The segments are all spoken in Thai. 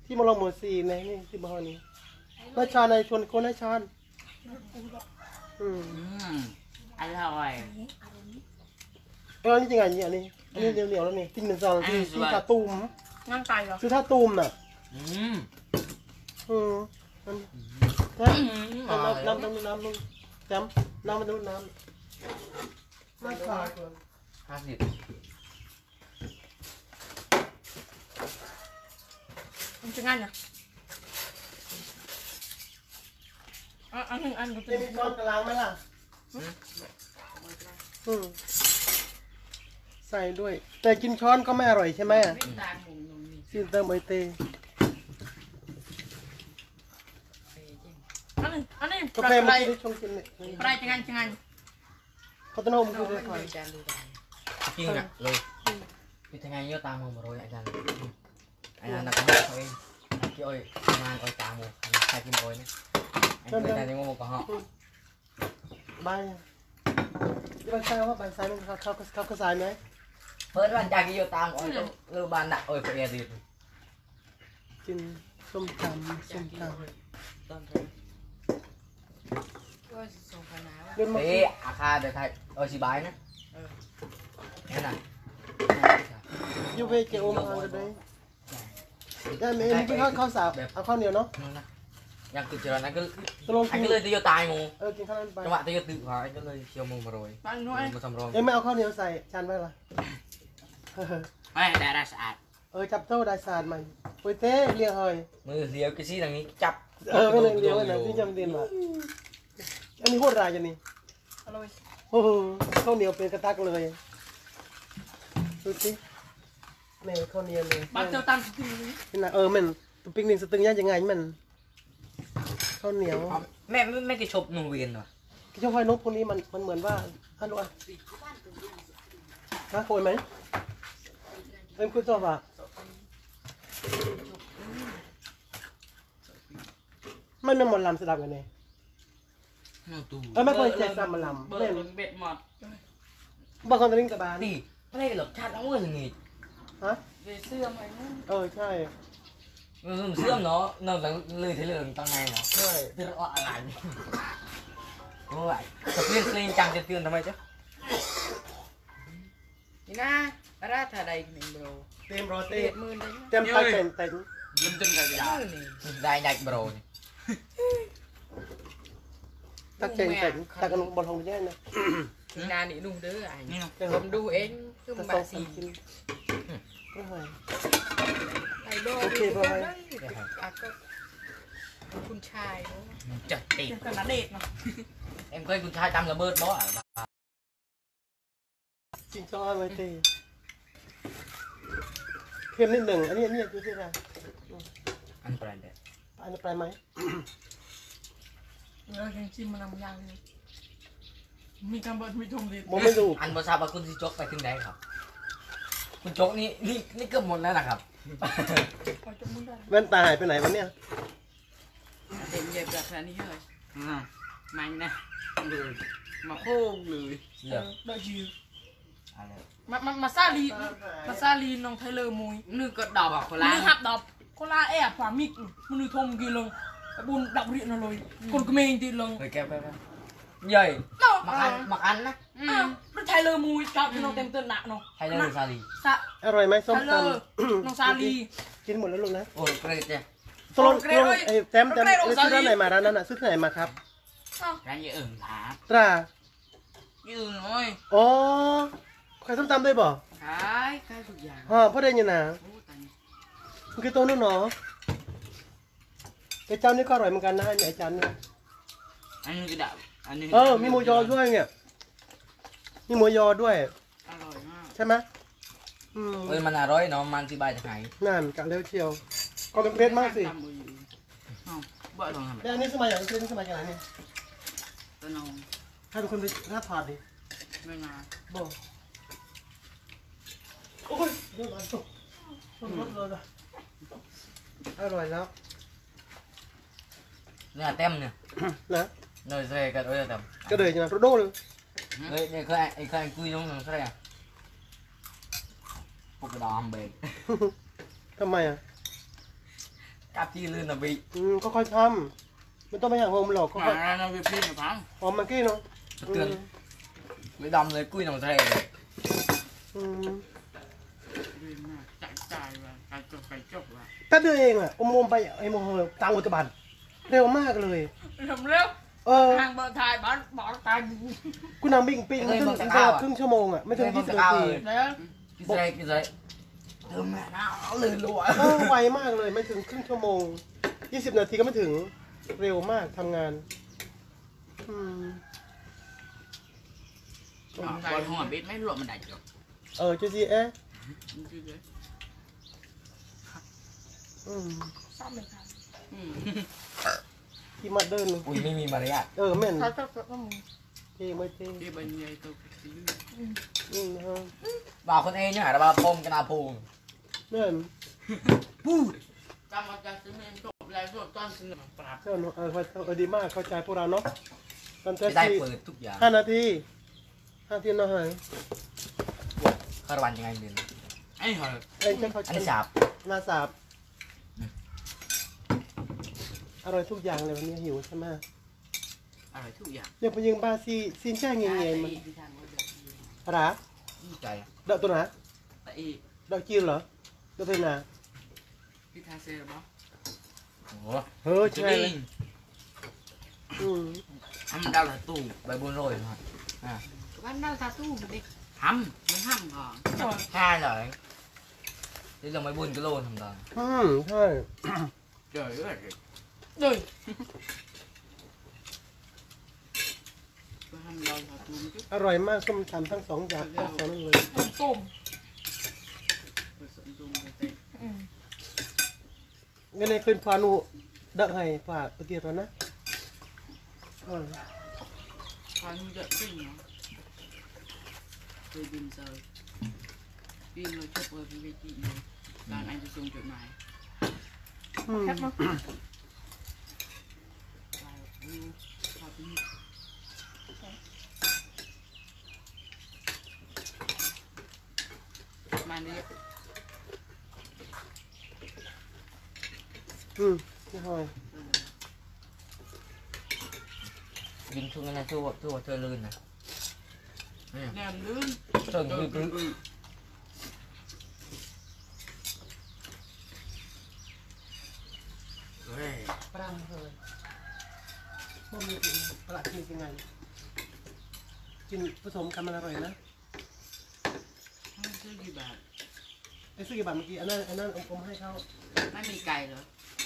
ที่มาลงหมดสี่ในนี่ที่บ้านนี้นายชาในชวนคนนายชาอร่อยแล้วนี่ยังไงเนี่ยอันนี้เหนียวแล้วนี่กินหนึ่งซองกินท่าตูมนั่งไก่เหรอซื้อท่าตูมน่ะน้ำจำน้ำมันน้ำไม่ขาด 50 มันจะง่ายนะอันหนึ่งอันก็จะมีช้อนกลางไหมล่ะใส่ด้วยแต่กินช้อนก็ไม่อร่อยใช่ไหมซีนเติมไอเต้อันนี้กาแฟมันที่ชงกินเนี่ยอะไรจะง่ายเขาต้องเอามือด้วยก่อนจริงอ่ะเลยพี่ทำไงเยอะตามมือมาโรยอาจารย์นักข่าวเองพี่อ้อยงานอ้อยตามมือใครกินอ้อยเนี่ยไอ้แต่ยังงงกับเขาใบใบใส่ว่าใบใส่มันเขาก็ใส่ไหมเพิ่นวันจากกี่โยตามอ้อยก็เลือบานดักอ้อยไปเอดีกินส้มตำก็ส่งกันนะเรื่องมันอาคาเดี๋ยวไทยอ้อยสีใบนะนี่น่ะยูเวเกอมทางกันเลยได้ไหมนี่คือข้าวสาบเอาข้าวเหนียวเนาะอยากตื่นเช้านั้นก็อันก็เลยตีโยตายงูกินข้าวนั้นไปจังหวะตีโยตื่นหายก็เลยเชียวมือมาโรยมาสำรองยังไม่เอาข้าวเหนียวใส่จานไว้ล่ะไม่ได้สะอาดจับโต้ได้สะอาดมันปุ้ยเต้เลี้ยงเฮยมือเลี้ยวกี่ซี่ทางนี้จับไม่เลยเลี้ยงนะที่จำเป็นว่ะอันนี้โคตรรายจังนี่โอ้โหข้าวเหนียวเป็นกระตักเลยดูสิแม่ข้าวเหนียวเลยบ้านเจ้าตันจริงนี่นะมันปิ้งหนึ่งสตึงย่างยังไงมันข้าวเหนียวไม่กินชบนูเวียนหรอกินชอบไฟนกพวกนี้มันเหมือนว่าฮัลโหลฮะโอยไหมคุณชอบอ่ะไม่หมดลำสดับกันเลยไม่เคยแจกซ้ำมาลำเบ็ดหมดบางคนจะเล่นกับบานนี่ไม่ได้หลบชาติน้องเมื่อไงฮะเสื้อไหมใช่เสื้อเนาะนอกจากเลยที่เรื่องตั้งไงเนาะใช่ที่เราอะไรโอ้ยจะเปลี่ยนเพลงจังจะเตือนทำไมจ๊ะนี่นะราชาใดหนึ่งโบรเต็มรอเต็มมือได้เต็มไปเต็มยิ้มจนกระยาได้โบรนี่ตักเต็มตักกันบอลทองแย่นะนานี่ดูเด้อไอ้ผมดูเองคือมาสีไอ้โดโอเคป่ะก็คุณชายจัดติดกันนะเด็กเนาะเคยคุณชายตำระเบิดบ่จริงจ้าไว้เตะเค็มนิดหนึ่งอันนี้ดูสิค่ะอันแปลนเด็ดอันนี้แปลไหมเราแข่งชิมมันน้ำยางเลยมีการเบิดมีชมดีผมไม่ดูอันภาษาบาคุณสิจกไปถึงไหนครับคุณจกนี่เกือบหมดแล้วนะครับแว่นตาหายไปไหนวะเนี่ยเด็กเย็บแบบนี้เลยมันนะเลยมาโค้งเลยได้ยืมมาซาลีน้องไทเลอร์มวยนึกก็ดอกอ่ะคนละนึกหับดอกคนละฝามิกมันนึกทมกี่ลงบุญดับเรียนเลยคนก็ไม่ยินตีลงเลยแก้วใหญ่มักอันนะมันไทเลอร์มวยจับน้องเต็มเต็มหนักเนาะไทเลอร์ซาลีอร่อยไหมส้มตำน้องซาลีกินหมดแล้วลูกนะโอ้เกรดเนี่ยโซนแจมซื้อร้านไหนมาร้านนั้นซื้อที่ไหนมาครับร้านยี่เอิงครับตรายืนน้อยอ๋อขายส้มตำด้วยบ่ขายทุกอย่างพ่อได้ยังนะมันคือตัวนู้นเนาะไอ้เจ้านี่ก็อร่อยเหมือนกันนะไอ้จันเนี่ยอันนี้ก็ดับอันนี้มีหมูยอด้วยเนี่ยมีหมูยอด้วยอร่อยมากใช่ไหมมันอร่อยเนาะมันที่ใบจะหายนั่นกะเลี้ยวเชียวก็เป็นเพชรมากสิบ่ลองทำแต่อันนี้สมัยอย่างนี้สมัยอย่างไรนี่ตัวน้องให้ทุกคนไปหน้าถอดดิไม่มาบ่โอ้ยเรื่องอะไรสุดรสเลยอร่อยแล้วเนี่ยเต็มเนี่ยนะเนยเซ่ก็เลยเต็มก็เลยจังนะโรโดเลยเนี่ยเคยคุยตรงนั้นใช่ไหมพวกกระดองเบรกทำไมอ่ะกาบจีลื่นนะบีก็ค่อยทำไม่ต้องไปหาโฮมหรอกก็ค่อยเราไปพี่กับพังหอมมันกี้เนาะเตือนเลยดำเลยกุ้ยหนองทะเลดีมากใจว่ะไก่จบว่ะแป๊บเดียวเองอ่ะอมไปไอ้โมโหต่างอุตบันเร็วมากเลยทำเร็ว ทางเบอร์ไทยบ้านบอกตายกูนั่งบิ้งปิ้งครึ่งชั่วโมงอ่ะไม่ถึง20 นาทีแล้วกินอะไรเติมแม่น้ำเลยรัวไวมากเลยไม่ถึงครึ่งชั่วโมง20 นาทีก็ไม่ถึงเร็วมากทำงานบอลหัวบิดไม่รวมมันได้จ้ะจูจีเอ๊ะซ้ำเลยครับที่มาเดินอุ้ยไม่มีมารยาทแม่นเขาก็ต้องเท่ไม่เท่ที่บรรยายตัวสีบ่าวคนเองเนี่ยแต่บ่าวพมกนาพูงแม่นพูดจำมาจากซีเมนต์จบแล้วจบตอนซีเมนต์ปราบเจ้าดีมากเข้าใจพวกเราเนาะตอนเช้าได้ที่เปิดทุกอย่าง 5 นาที5 นาทีหน่อยคารวันยังไงเด่นไอ้เหรอเอ้ยเขาอันนี้สาบหน้าสาบอร่อยทุกอย่างเลยวันนี้หิวใช่ไหมอะไรทุกอย่างเดี๋ยวไปยิงบาซีซินแจ้งเงี้ยมันปลาดีใจดอกตัวไหนแต่อีดอกจีนเหรอดอกตัวไหนพี่ทาเซ่หรือเปล่าโอ้โหเฮ้ยใช่เลยทำดาวละตู้ใบบุญโรยมาอ่าวันนั้นทาตู้ดิทำมันทำก่อนแค่เลยที่ลงใบบุญก็โลทำได้ใช่เจ๋อเลยเลยก็ทำเราทาตู้มันก็อร่อยมากส้มตำทั้งสองอย่างทั้งสองนั่นเลยต้มผสมตุ้มไปเต็มงั้นเลยคืนพานุเดักให้ฝากไปเกี่ยวนะพานุจะปิ้งเนาะเคยบินเซอร์ปิ้งเลยชอบเปิดพีวีจีเลยการอันจะส่งจดหมายมาเนี่ยไม่ค่อยยิงช่วงนั้นช่วงเธอลื่นนะแนมลื่นเชิงคือเฮ้ยปรำเลยมันมีปลากินยังไงกินผสมกันมันอร่อยนะซื้อกี่บาทไอ้ซื้อกี่บาทเมื่อกี้อันนั้นอมให้เขาไม่มีไก่เหรอ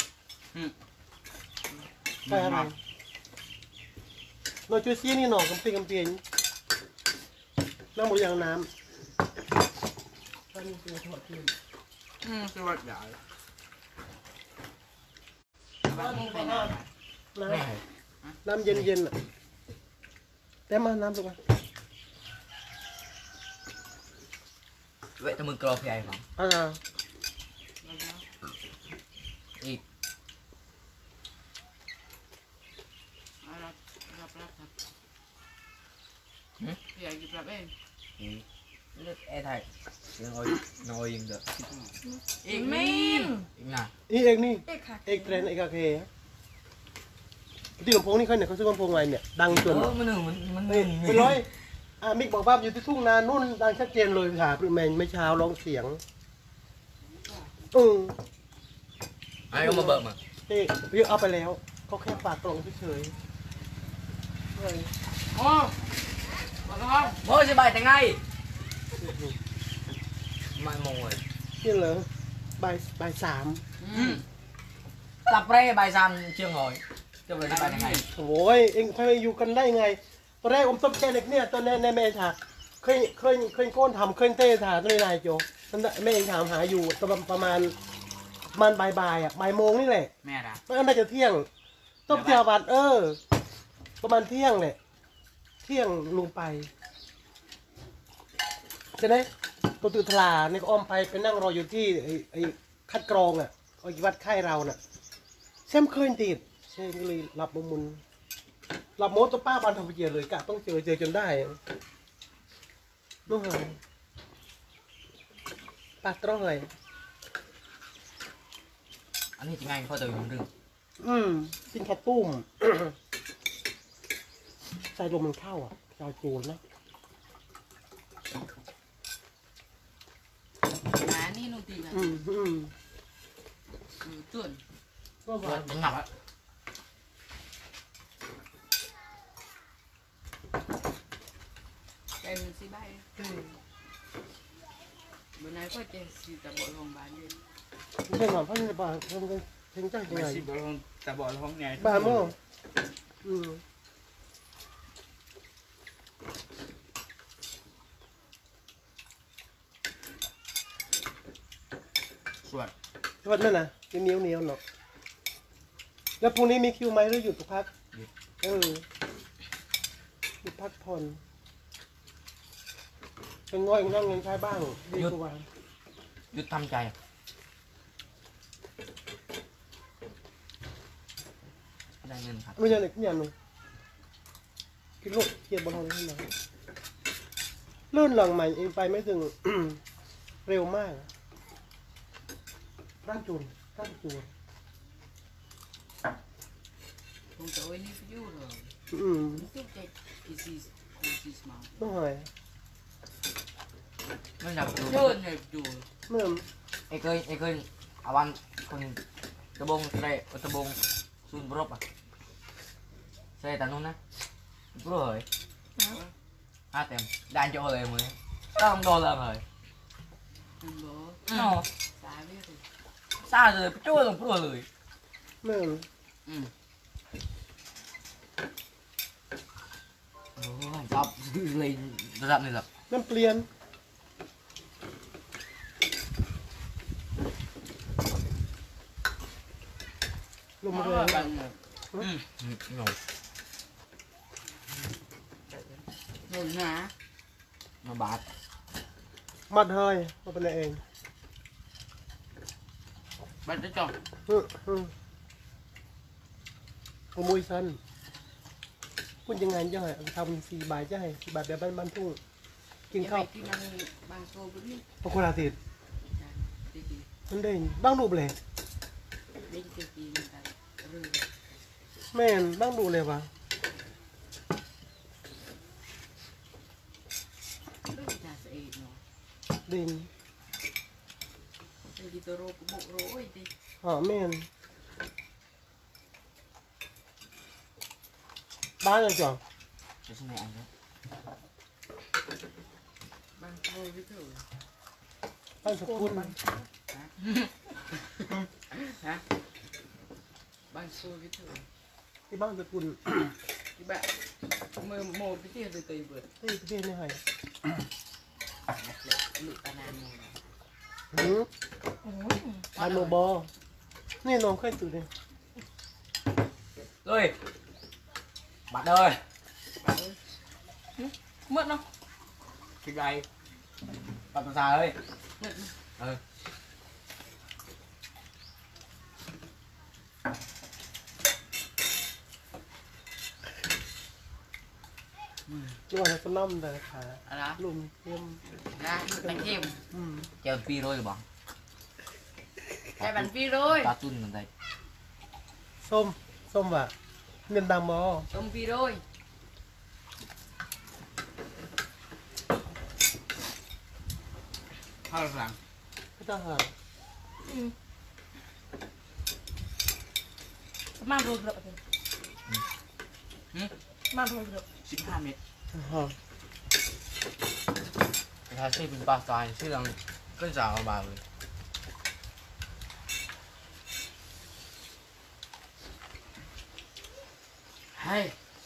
ไปอะไรเราจูซี่นี่หน่อกำปีกำเปียนน้ำหมดยางน้ำก็นี่คือทอดขึ้นสวัสดีบ้านมึงไปนอนน้ำเย็นๆอ่ะแต่มาน้ำสุกไหมเว้ยแต่มือกรอบใหญ่ของ อีกอยากกินปลาเองเลือดแอร์ไทยยังเอาน้อยยังเด้ออีกมินอีกน่ะนี่เอกนี่เอกเทรนเอกอาเคที่ลำโพงนี่เขาเนี่ยเขาซื้อลำโพงอะไรเนี่ยดังจนมันหนึ่งมันเป็นร้อยมิกบอกว่าอยู่ที่ทุ่งนานุ่นดังชัดเจนเลยค่ะปริแมนไม่เช้าร้องเสียงไอ้ก็มาเบิกมานี่เรียกเอาไปแล้วเขาแค่ฝากกล่องเฉยโอ้มาแล้วโอ้ยสบายแต่ไงไม่มองเลยนี่เหรอบ่ายตับเร่ใบซันเชียงหอยจะไปสบายแต่ไง 3โอ้ยเอ็งค่อยอยู่กันได้ไงตอนแรกผมต้มแกงเด็กเนี่ยตอนในแม่ถาเคยโก้นทำเคยเต้ถาตัวในนายโจแม่เองถามหาอยู่ตอนประมาณบ่ายบ่ายโมงนี่แหละแม่ด่าไม่น่าจะเที่ยงต้มเจียวบาดประมาณเที่ยงแหละเที่ยงลงไปใช่ไหมตัวตุทลาเนี่ยก็อ้อมไปนั่งรออยู่ที่ไอ้คัดกรองวัดไข้เราน่ะแซมเคยติดเช่ก็เลยรับมุนรับโมตัวป้าบันทำเกียร์เลยกะต้องเจอจนได้นู่นไงปากตร้องเลยอันนี้จะง่ายเพราะตัวมันดึงกินข้าวตุ้ม ใส่ลมมันเข้าอ่ะจะเอาจูนนะหานี่นุ่งตีกันส่วนก็หวานมันหนักอะเป็นสิใบเมื่อไหร่ก็จะสิตะบอลงบ้านเลยไม่ใช่หวานเพราะในบ้านทำกันเพ่งจ้างยังไม่ไงสิบห้องแต่บ่อห้องไงบ้านหม้อสวดวันนั่นน่ะจะเหนียวเนาะแล้วพรุ่งนี้มีคิวไหมหรือหยุดพักหยุดพักผ่อนเป็นง่อยนั่งเงินใช้บ้างดีกว่าหยุดทำใจได้เงินครับไม่ใช่เด็กอย่างหนึ่งกินลูกเกียบบอลทองขึ้นมาลื่นหลังใหม่เองไปไม่ถึง เร็วมากร่างจูนคงจะไว้นี่ไปอยู่เลย ตุ๊กเด็กอีซีคูซีสมาต้องหายไม่อยากดูเชิญให้ดูเมื่อไอ้เคยอาวันคนตะบงเตะตะบงซูนบรบอ่ะใช่แต่นู้นนะบรบเลยเต็มได้โจเลยมึงต้องโดนเลยมันบอกเนาะสายไม่ถูกซาเลยโจ้ลงบรบเลยเมื่อโอ้ยจับเลยระดับนี้แบบน้ำเปลี่ยนลมมาแรงบังหมดโง่หนุนหามาบาดมัดเฮยมาเป็นเองบัตรจอดขโมยซันคุณยังไงจะให้ทำ4 บาทจะให้4 บาทแบบบ้านทุ่งกินข้าวที่มันบางโซบุรีปกติติดดีมันได้บ้างดูเลยๆได้ดีๆกันเรื่องแม่นบ้างดูเลยวะเรื่องจ่าเสียเนาะดินดีตัวโรกบุกโรยดีแม่นบ้านยังจ่องจะใช่ไหมอันนี้บางโซวิเถอะบ้านสกุลฮะบางโซวิเถอะที่บ้านสกุลที่แบบมือโมพิธีตัวเบิดที่ประเทศนี่ให้หลุดตานานโมบ้านโนบอนี่น้องเคยตื่นเลยเลยบัดเลยเมื่อเนาะคือไงปัดภาษาเลยเมื่อนี่ว่าจะล่ำแต่ขาอะไรลุมเทียมนะตะเข็มเจ้าปีโรยบ้างไอ้บันพี่เลยตาตุนมันได้ส้มว่ะเงินดำมอต้มพี่เลยข้าวหลังก็จะหามาโรยเกลือมาโรยเกลือ 15 เมตรถ้าชื่อเป็นปลาสายชื่อลังก็จะเอามาเลยเฮ้ย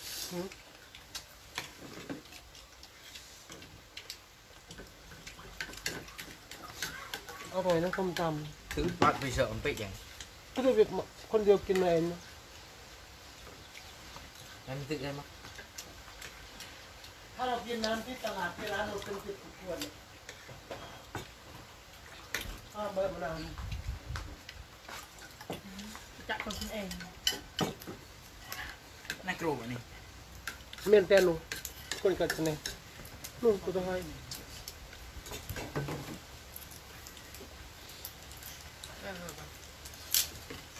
อร่อยนะส้มตถึงปัดไปเสิร์ฟมันไปอย่างำก็จะเป็นคนเดียวกินมาเองนะงั้นตึกได้มั้ยถ้าเรากินน้ำที่ตลาดที่ร้านเราเป็น10 ขวดเนี่ยเบิร์ดมะนาวจะคนกินเองน่ากลัวอันนี้เมียนแตนลูกคนกัดกันเนี่ยลูกกูต้องให้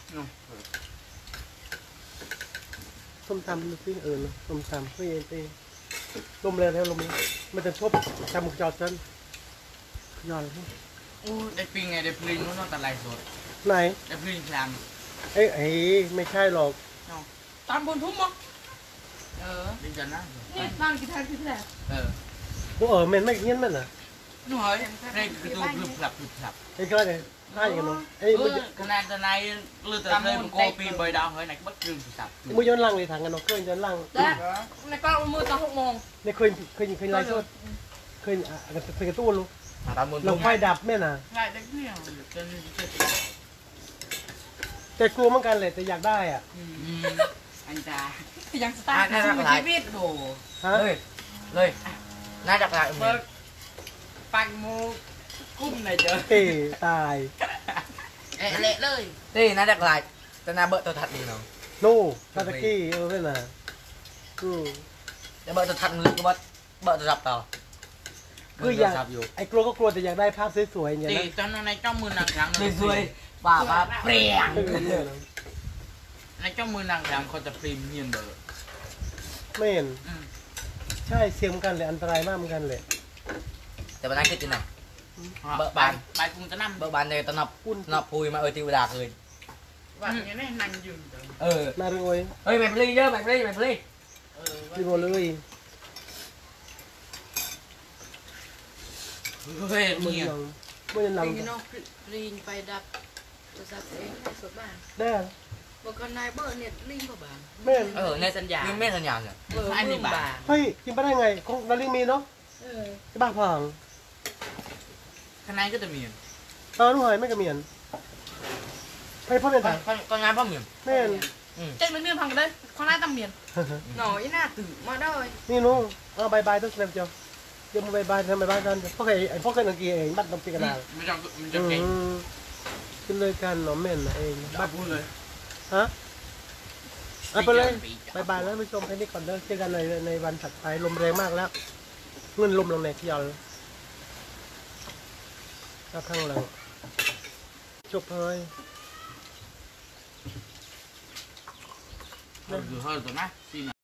ส้มตำดูสิส้มตำไม่เย็นตีลมแรงแล้วลมมันจะชบจำมุกจอดฉันย้อนอู้ได้ปิงไงได้พลิงนู้นตะไลสดไหนได้พลิงคลามเอ้ยไม่ใช่หรอกตามบนทุ่มมั้งดิฉันนะนี่นั่งกินแทนที่แหละพวกเมนไม่เงี้ยมันอ่ะหน่อยในกระตูกลึบหลับไอ้ก็เลยให้กันเนาะไอ้ขนาดตะไนเลือดตะเลยมันโกปีใบดาวเฮ้ยไหนก็บัดกลึงสับมือย้อนล่างเลยทางกันเนาะเคยย้อนล่างแล้วในกล้องมือตอน6 โมงเนี่ยเคยไลฟ์สดเคยกระตุ้นลูกตามมือเราไฟดับแม่น่ะง่ายได้เพียงจนจะติดแต่กลัวเหมือนกันเลยแต่อยากได้อ่ะอันตายังสตาร์ทน่าจะหลายชีวิตโดฮะเลยน่าจะหลายเบิกปังมูกุ้มไหนเจอเต้ตายเละเลยนี่น่าจะหลายแต่น่าเบิร์ตัวทัดดีเนาะโน่คาตากี้เพื่อนน่ะจะเบิร์ตัวทัดลึกก็เบิร์ตัวรับต่อคืออยากไอ้กลัวก็กลัวแต่อยากได้ภาพสวยๆอย่างตีนั้นตอนในเจ้ามือนางครั้งสวยป่าเปรี้ยงในเจ้ามือนางครั้งเขาจะพรีมเมียนเบอร์ไม่เห็นใช่เสียงเหมือนกันเลยอันตรายมากเหมือนกันเลยแต่วันนั้นคิดยังไงใบกุ้งจะนั่งเบิร์บานเลยตอนนับปุยมาตีเวลาคืนว่าอย่างนี้นั่งยืนน่ารู้เว้ยเฮ้ยแมปลี่เยอะแมปลี่รีโมเลยเฮ้ยมึงเนี่ยลองมึงยังลองพี่น้องลีนไปดับโทรศัพท์เองให้สดบ้านได้บอกกันนายเบอร์เน็ตลิงก์บ้านแม่นในสัญญาไม่สัญญาเนี่ยเบอร์มือบ้านเฮ้ยกินไปได้ไงคงนาลิงมีเนาะที่บ้านพังข้างในก็จะมีลูกหอยไม่กระเมียนให้พ่อเป็นทางก็งานพ่อเหมียมแม่นเจ๊งเรื่องพังเลยข้างหน้าตำเมียนหน่อยหน้าตื่นมาได้นี่นู้บายบายต้องแสดงเจ้าเดี๋ยวมาบายบายทำบายบายกันพ่อเคยพ่อเคยนังกีเองบัตรต้องปีกันนามันจะเก่งขึ้นเลยกันเนาะแม่นเองบ้าพูดเลยฮะไปเลยบายบายแล้วผู้ชมแค่นี้ก่อนเด้อเจอกันในวันถัดไปลมแรงมากแล้วเงินลมลงในที่ยาวข้างหลังจบเลยคือเฮ้ยตัวนะ